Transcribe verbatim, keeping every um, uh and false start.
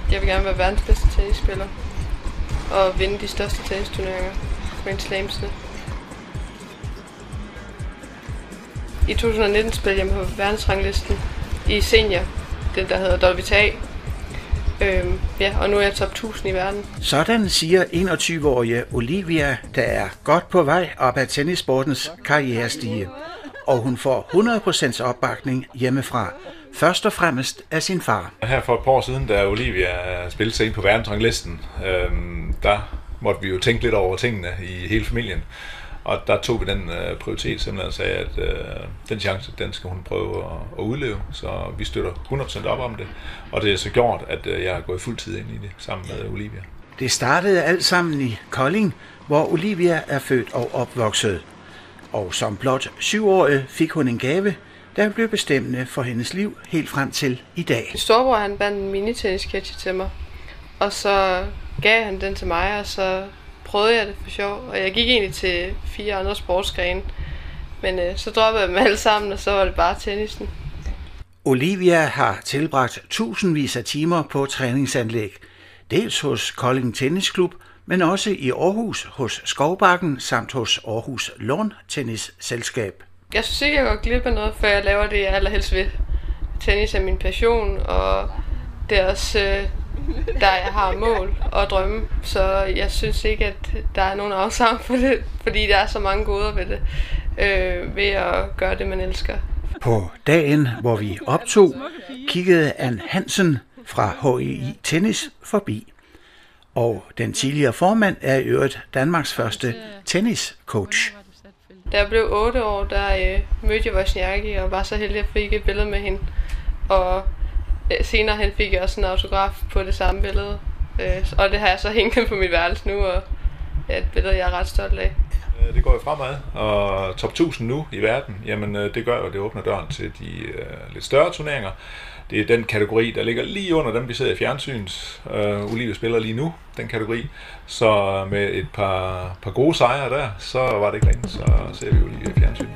Jeg vil gerne være verdens bedste tennisspiller og vinde de største tennisturneringer, Grand Slams'ene. I to tusind og nitten spillede jeg på verdensranglisten i senior, den der hedder W T A. Øhm, ja, og nu er jeg top tusind i verden. Sådan siger enogtyve-årige Olivia, der er godt på vej op ad tennissportens karrierestige. Og hun får hundrede procent opbakning hjemmefra. Først og fremmest af sin far. Her for et par år siden, da Olivia spillede sig ind på verdensranglisten, øhm, der måtte vi jo tænke lidt over tingene i hele familien. Og der tog vi den øh, prioritet simpelthen og sagde, at øh, den chance, den skal hun prøve at, at udleve. Så vi støtter hundrede procent op om det. Og det er så gjort, at øh, jeg har gået fuldtid ind i det sammen med Olivia. Det startede alt sammen i Kolding, hvor Olivia er født og opvokset. Og som blot syvårig fik hun en gave, der blev bestemmende for hendes liv helt frem til i dag. Min storebror han bandt en minitennisketcher til mig, og så gav han den til mig, og så prøvede jeg det for sjov. Og jeg gik egentlig til fire andre sportsgrene, men øh, så droppede jeg dem alle sammen, og så var det bare tennisen. Olivia har tilbragt tusindvis af timer på træningsanlæg, dels hos Kolding Tennisklub, men også i Aarhus hos Skovbakken samt hos Aarhus Lawn Tennis Selskab. Jeg synes ikke, jeg går glip af noget, før jeg laver det, jeg allerhelst vil. Tennis er min passion, og det er også øh, der, jeg har mål og drømme. Så jeg synes ikke, at der er nogen afsavn for det, fordi der er så mange goder ved det, øh, ved at gøre det, man elsker. På dagen, hvor vi optog, kiggede Ann Hansen fra H E I Tennis forbi. Og den tidligere formand er i øvrigt Danmarks første tenniscoach. Da jeg blev otte år, der øh, mødte jeg Wozniacki og var så heldig, at jeg fik et billede med hende. Og øh, senere hen fik jeg også en autograf på det samme billede. Øh, og det har jeg så hængt på mit værelse nu, og ja, et billede, jeg er ret stolt af. Det går jo fremad, og top tusind nu i verden, jamen det gør jo, at det åbner døren til de uh, lidt større turneringer. Det er den kategori, der ligger lige under dem, vi ser i fjernsyns. Uh, Olivia spiller lige nu, den kategori. Så med et par, par gode sejre der, så var det ikke længe, så ser vi Olivia i fjernsyn.